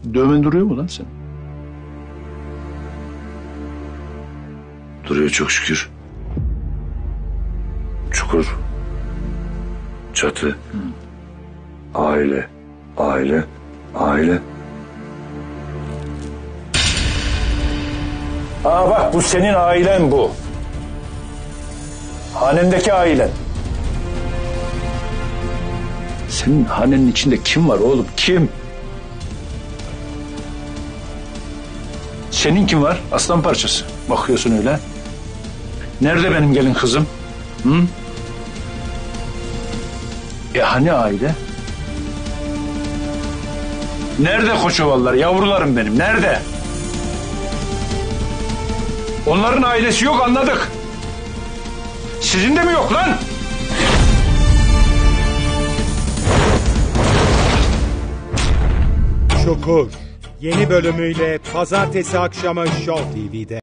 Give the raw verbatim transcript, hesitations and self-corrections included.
Dövmen duruyor mu lan sen? Duruyor çok şükür. Çukur. Çatı. Hı. Aile. Aile. Aile. Aa bak, bu senin ailen bu. Hanendeki ailen. Senin hanenin içinde kim var oğlum? Kim? Senin kim var? Aslan parçası. Bakıyorsun öyle. Nerede benim gelin kızım? Hı? E hani aile? Nerede Koçovalılar? Yavrularım benim. Nerede? Onların ailesi yok, anladık. Sizin de mi yok lan? Çukur yeni bölümüyle pazartesi akşamı Show T V'de.